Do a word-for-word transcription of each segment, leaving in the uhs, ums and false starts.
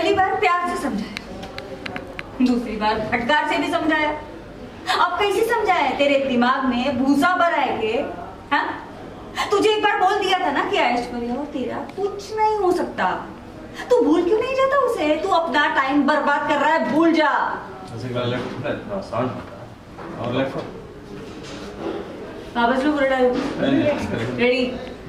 पहली बार प्यार से समझाया, दूसरी बार फटकार से भी समझाया, अब कैसे समझाया? तेरे दिमाग में भूसा भरा है के? हाँ? तुझे एक बार बोल दिया था ना कि ऐश्वर्या और तेरा कुछ नहीं हो सकता। तू भूल क्यों नहीं जाता उसे? तू अपना टाइम बर्बाद कर रहा है, भूल जा। वापस लो पूरा डाल। रेडी?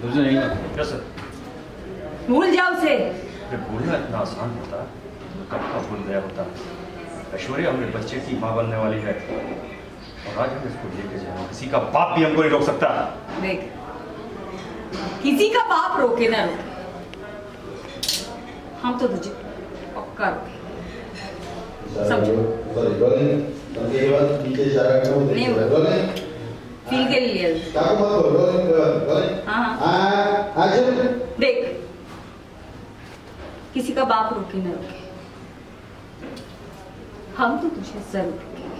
भूल जा उसे। भूलना इतना आसान होता कब का भूल गया होता। ऐश्वर्या हमने बच्चे की माँ बनने वाली है और आज हम इसको लेके जाए, किसी का बाप भी हमको नहीं रोक सकता। देख, किसी का बाप रोके ना रोके, हम तो तुझे पक्का रोके। समझो? नहीं हुआ। फील के लिए हाँ हाँ देख, किसी का बाप रोके ना रोके, हम तो तुझे जरूर रोकेंगे।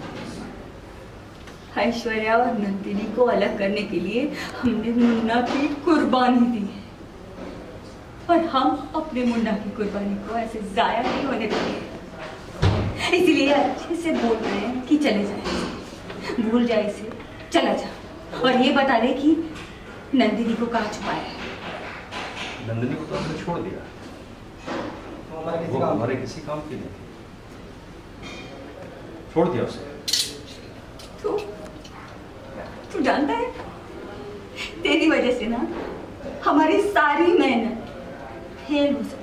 ऐश्वर्या और नंदिनी को अलग करने के लिए हमने मुन्ना की कुर्बानी दी है और हम अपने मुन्ना की कुर्बानी को ऐसे जाया नहीं होने देंगे। इसलिए अच्छे से बोल रहे हैं कि चले जाए, भूल जाए इसे, चला जा और ये बता दे कि नंदिनी को कहाँ छुपाया है। नंदिनी को तो हमने छोड़ दिया, वो हमारे किसी काम की नहीं, छोड़ दिया उसे। तू तू जानता है, तेरी वजह से ना हमारी सारी मेहनत फेल हो सकती है।